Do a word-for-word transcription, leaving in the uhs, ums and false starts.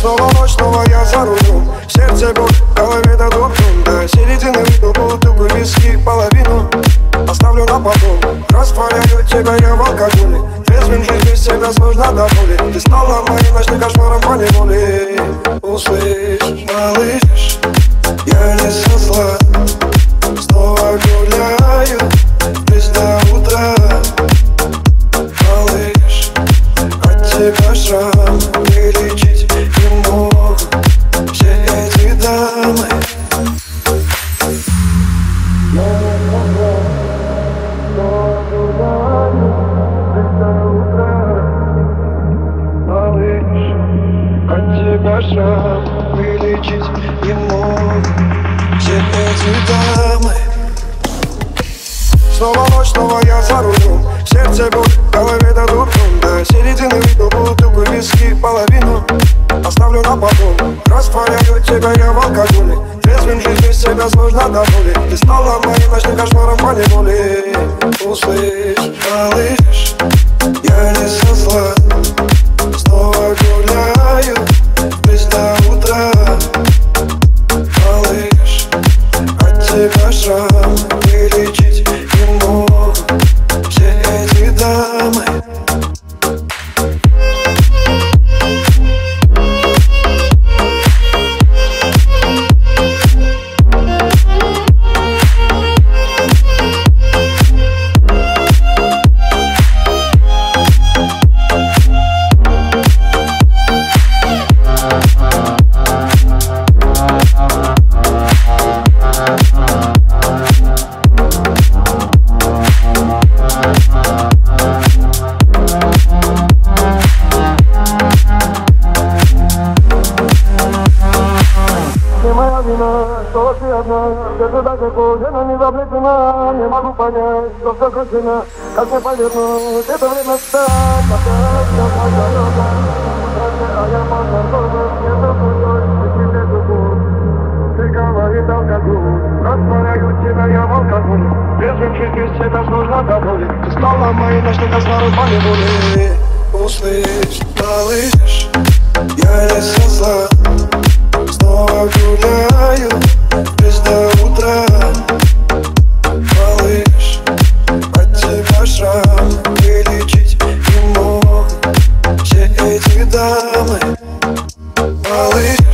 Снова ночь, снова я за рулем. Сердце боль, в голове дадут дум. До середины выпил бутылку виски, половину оставлю на потом. Растворяю тебя я в алкоголе. Трезвым жить без тебя сложно до боли. Ты стала моим ночным кошмаром по неволе. Услышь, малыш, я не со зла. Снова гуляю без до утра. Малыш, от тебя шрам вылечить не могу все эти дамы. Шрам вылечить не могут все эти дамы. Снова ночь, снова я за рулем. Сердце боль, в голове дадут дум. До середины выпил бутылку виски, половину оставлю на потом. Растворяю тебя я в алкоголе. Трезвым жить без тебя сложно до боли. Ты стала моим ночным кошмаром по неволе. Услышь, малыш, я не со зла. Снова гуляю без до утра. Малыш, от тебя шрам вылечить не могут все эти дамы. Что ты одна, где-то далеко, где-то не заплетена. Не могу понять, что все кончено. Как мне повернуть, это время встать. Опять все так далеко. А я подготовлен, где-то пустой, ты тебе любовь. Ты говорит алкоголь, растворяю тебя я в алкоголе. Трезвым жить без тебя сложно до боли. Ты стала моей ночной кошмаром по неволе. Услышь, малыш, я не со зла. Снова гуляю без до утра. Малыш, от тебя шрам вылечить не могут все эти дамы. Малыш,